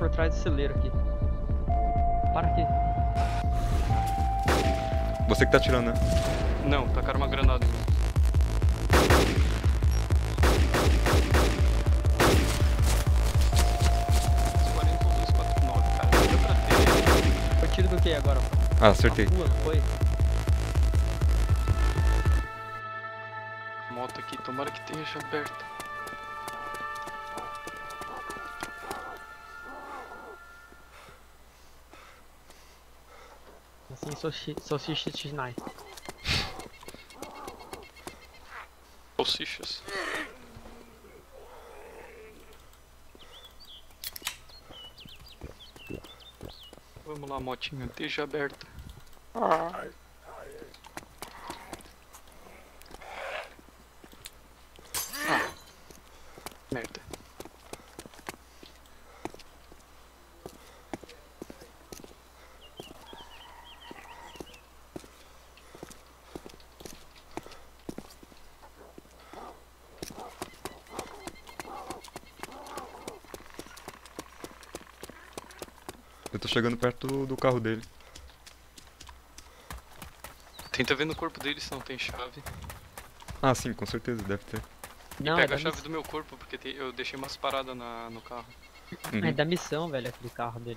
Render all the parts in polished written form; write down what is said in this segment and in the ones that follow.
por trás do celeiro aqui. Para aqui. Você que tá atirando, né? Não, tacaram uma granada em mim. Cara, não deu pra ter. Foi tiro do que agora? Ah, acertei. Na rua, não foi? Moto aqui, tomara que esteja aberta. Assim, salsicha Chinai. Salsichas. Vamos lá, motinha, esteja aberta. Merda. Eu tô chegando perto do carro dele. Tenta ver no corpo dele se não tem chave. Ah, sim, com certeza, deve ter. Não, Pega é a da, chave do meu corpo, porque eu deixei umas paradas no carro. Uhum. é da missão, velho, aquele carro dele.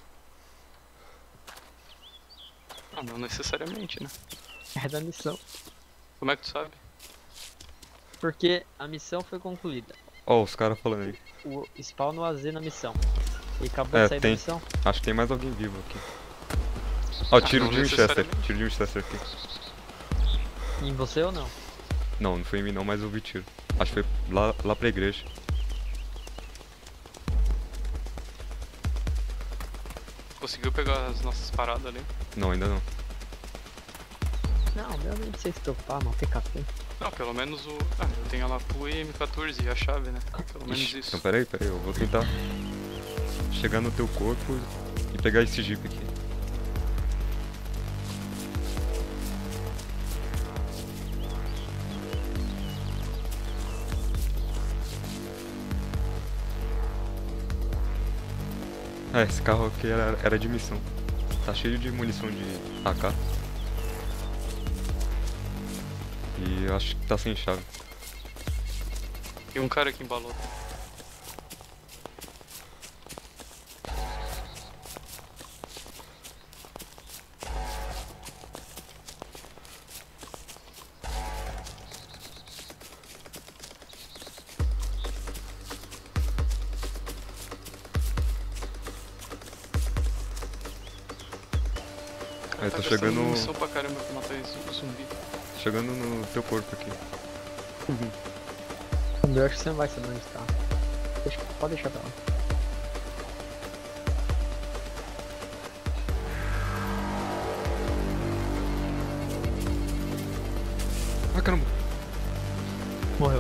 Ah, não necessariamente, né? É da missão. Como é que tu sabe? Porque a missão foi concluída. Ó, os caras falando aí. O spawn no AZ na missão. E acabou É, de sair da tem. missão. Acho que tem mais alguém vivo aqui. Ó, tiro não de Winchester. necessariamente. Tiro de Winchester aqui. Em você ou não? Não, não foi em mim não, mas eu vi tiro. Acho que foi lá pra igreja. Conseguiu pegar as nossas paradas ali? Não, ainda não. Não, meu nem precisa se preocupar, não. PKP. Não, pelo menos o... Ah, eu tenho a Lapu e M14 e a chave, né? Pelo menos Ixi, isso. então peraí, eu vou tentar chegar no teu corpo e pegar esse jeep aqui. Ah, esse carro aqui era de missão. Tá cheio de munição de AK. E eu acho que tá sem chave. Tem um cara aqui embalou. Eu tô Tá chegando. gastando munição pra caramba pra matar esse zumbi. Chegando no teu corpo aqui. Eu acho que você não vai saber onde tá. Pode deixar pra lá. Ah, caramba! Morreu.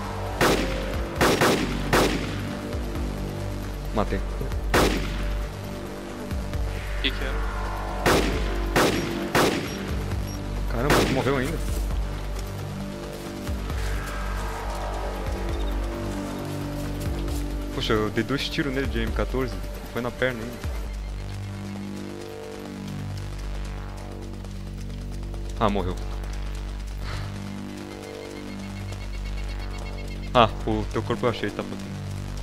Matei. O que que era? Caramba, morreu ainda? Poxa, eu dei 2 tiros nele de M14. Foi na perna ainda. Ah, morreu. Ah, o teu corpo eu achei, tá botando.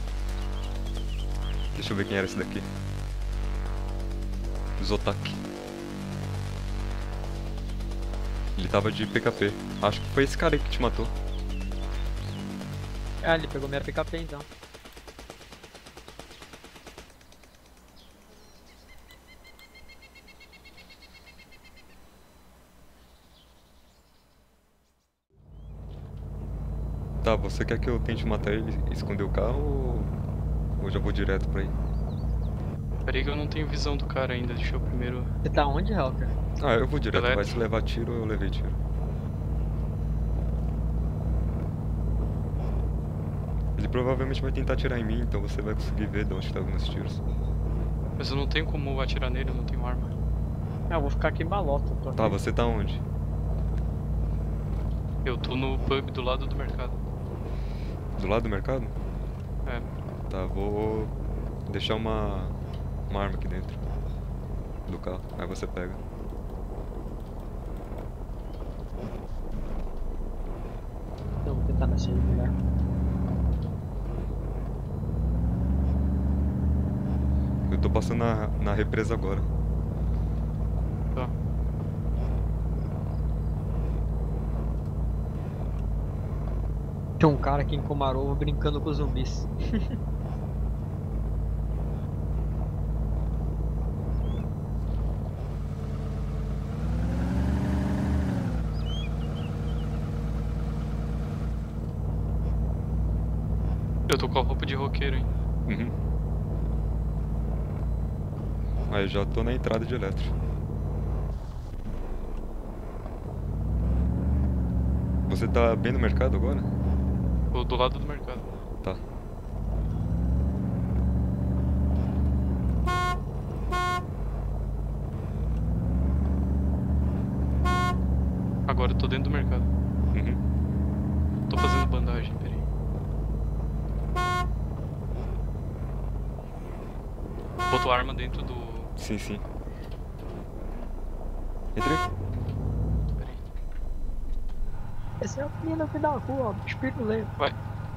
Deixa eu ver quem era esse daqui. Zotak. Ele tava de PKP. Acho que foi esse cara aí que te matou. Ah, ele pegou minha PKP então. Tá, você quer que eu tente matar ele e esconder o carro ou já vou direto pra aí? Peraí que eu não tenho visão do cara ainda, deixa eu primeiro... Você tá onde, Helker? Ah, eu vou direto, Direto. vai se levar tiro, eu levei tiro. Ele provavelmente vai tentar atirar em mim, então você vai conseguir ver de onde tá alguns tiros. Mas eu não tenho como atirar nele, eu não tenho arma. Ah, eu vou ficar aqui em balota. Tô aqui. Tá, você tá onde? Eu tô no pub do lado do mercado. Do lado do mercado? É. Tá, vou deixar uma arma aqui dentro do carro. Aí você pega. Então, vou tentar nascer lugar. Eu tô passando na represa agora. Tá. Tinha um cara aqui em Komarov brincando com os zumbis. Eu tô com a roupa de roqueiro, hein? Uhum. Aí já tô na entrada de eletro. Você tá bem no mercado agora? Tô do lado do mercado. Tá. Agora eu tô dentro do mercado. Uhum. Tô fazendo bandagem, peraí. Botou a arma dentro do... Sim, sim. Entrei. Peraí. Esse é o menino que dá a rua, espírito lento. Vai.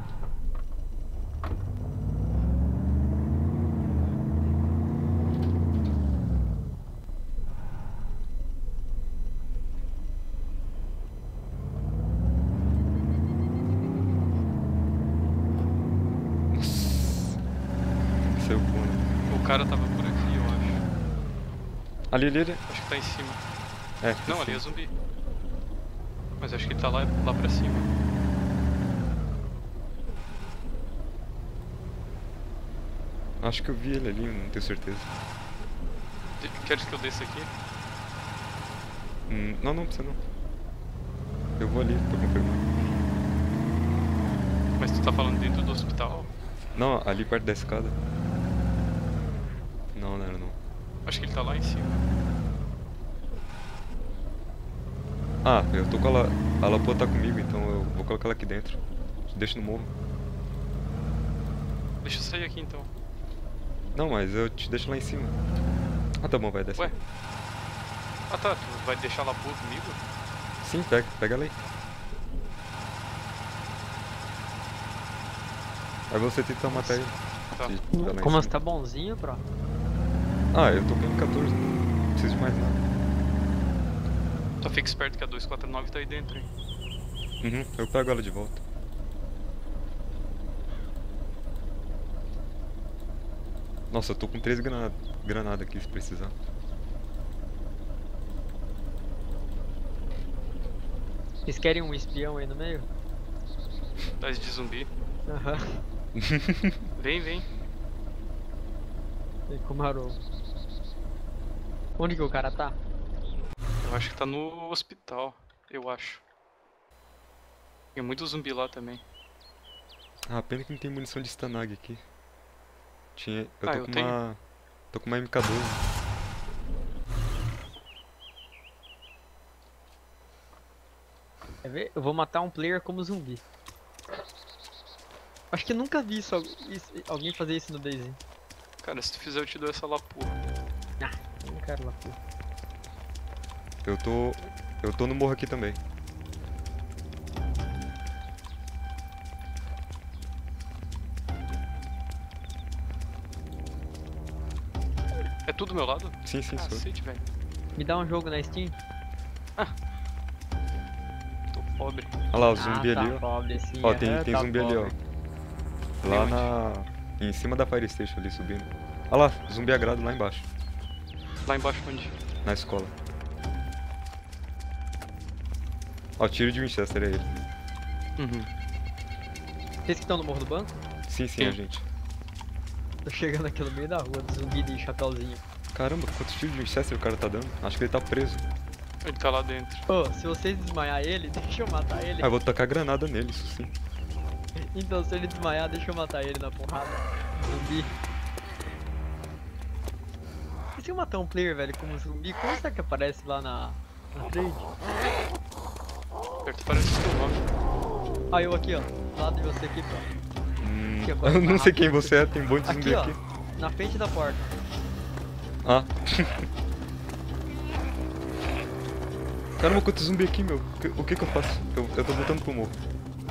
Nossa. Saiu com... O cara tava por aqui, eu acho. Ali. Acho que tá em cima. É. Não, ali é zumbi. Mas acho que ele tá lá pra cima. Acho que eu vi ele ali, não tenho certeza. Queres que eu desça aqui? Não, precisa não. Eu vou ali pra confirmar. Mas tu tá falando dentro do hospital? Não, ali perto da escada. Não era não. Acho que ele tá lá em cima. Ah, eu tô com ela. A Lapô tá comigo, então eu vou colocar ela aqui dentro. Deixa no morro. Deixa eu sair aqui então. Não, mas eu te deixo lá em cima. Ah, tá bom, vai descer. Ué? Ah tá, tu vai deixar ela pôr comigo? Sim, pega ela aí. Aí você tenta matar ele. Tá. Se tá lá em Como você cima. tá bonzinho, bro? Ah, eu tô com M14, não preciso de mais nada. Só fica esperto que a 249 tá aí dentro, hein? Uhum, eu pego ela de volta. Nossa, eu tô com 3 granadas aqui se precisar. Vocês querem um espião aí no meio? Tá de zumbi. Aham. Vem. E Komarov. Onde que o cara tá? Eu acho que tá no hospital. Eu acho. Tem muito zumbi lá também. Ah, pena que não tem munição de Stanag aqui. Eu tô eu com tenho. uma. Tô com uma MK12. Quer ver? Eu vou matar um player como zumbi. Acho que eu nunca vi alguém fazer isso no DayZ. Cara, se tu fizer eu te dou essa lapô. Eu não quero lá, pô. Eu tô no morro aqui também. É tudo do meu lado? Sim, sou. Cacete, velho. Me dá um jogo na Steam? Tô pobre. Olha lá o zumbi tá ali, ó. pobre, sim, Ó, tem tá zumbi ali, ó. pobre. Lá onde? em cima da Fire Station ali subindo. Olha lá, zumbi agrado lá embaixo. Lá embaixo onde? Na escola. Ó, tiro de Winchester é ele. Uhum. Vocês que estão no Morro do Banco? Sim, Sim. a gente. Tô chegando aqui no meio da rua, do zumbi de chapéuzinho. Caramba, quantos tiros de Winchester o cara tá dando? Acho que ele tá preso. Ele tá lá dentro. Ô, se vocês desmaiar ele, deixa eu matar ele. Ah, eu vou tacar granada nele, isso sim. Então, se ele desmaiar, deixa eu matar ele na porrada. Zumbi. E se eu matar um player, velho, como zumbi, como será que aparece lá na trade? Perto parece que eu gosto. Ah, eu aqui, ó. Do lado de você aqui, pô. Aqui, ó, Eu não sei quem você é, tem um monte de zumbi Aqui, ó. aqui. Na frente da porta. Ah. Caramba, quanto zumbi aqui, meu. O que que eu faço? Eu tô voltando pro morro.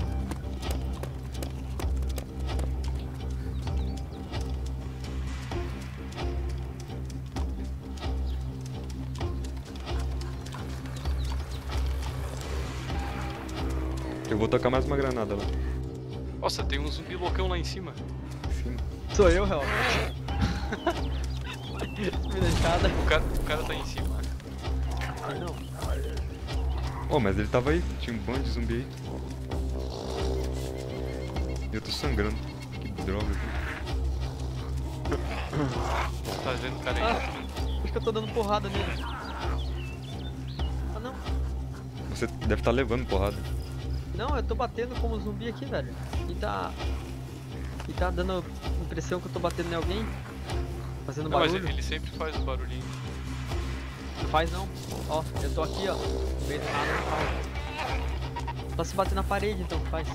Eu vou tacar mais uma granada lá. Nossa, tem um zumbi loucão lá em cima. Sim. Sou eu, realmente. Me deixada. O cara tá em cima. Não. Oh, mas ele tava aí. Tinha um bando de zumbi aí. Eu tô sangrando. Que droga. Tá vendo o cara aí? Acho que eu tô dando porrada nele. Ah, não. Você deve estar levando porrada. Não, eu tô batendo como zumbi aqui, velho. E tá dando a impressão que eu tô batendo em alguém. Fazendo Não, mas barulho. ele sempre faz o barulhinho. Não faz não. Ó, eu tô aqui, ó. No meio do nada, não faz. Só se bater na parede, então faz.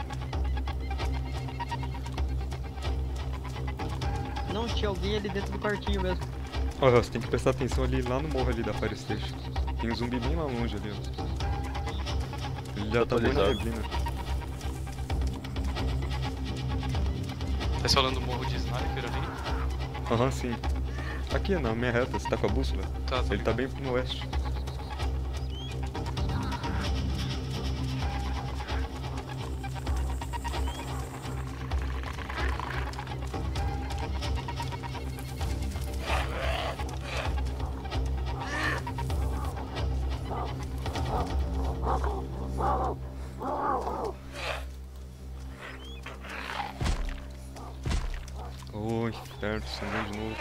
Não, tinha alguém ali dentro do quartinho mesmo. Ó, você tem que prestar atenção ali, lá no morro ali da Fire Station. Tem um zumbi bem lá longe ali, ó. Ele já tá bem na neblina. Tá falando do morro de sniper ali? Aham, sim. Aqui, na minha reta, você tá com a bússola? Tá, Ele tá bem no oeste. Oh, inferno, sangrando de novo.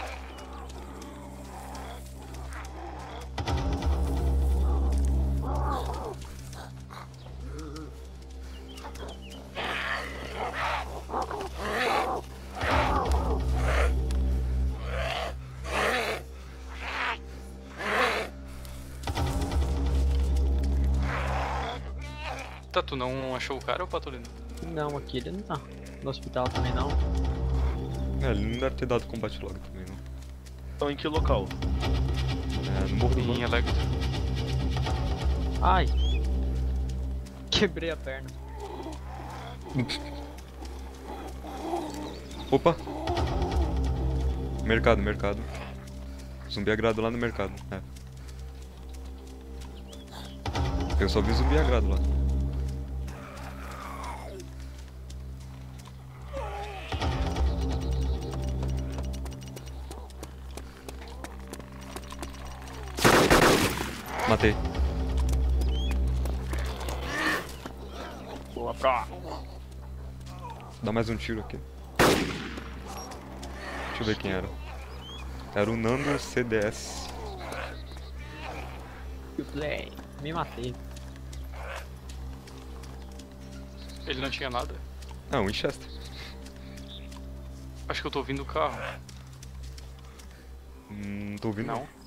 Tá, tu não achou o cara ou Patolino? Não, aqui ele não tá. No hospital também não. É, ele não deve ter dado combate logo também, não. Estão em que local? É, no morro do Em banco. Electro. Ai. Quebrei a perna. Opa! Mercado, mercado. Zumbi agrado lá no mercado, é. Eu só vi zumbi agrado lá. Matei. Boa pra. Dá mais um tiro aqui. Deixa eu ver quem era. Era o Nando CDS. You play. Me matei. Ele não tinha nada? Ah, um Winchester. Acho que eu tô ouvindo o carro. Não tô ouvindo. Não.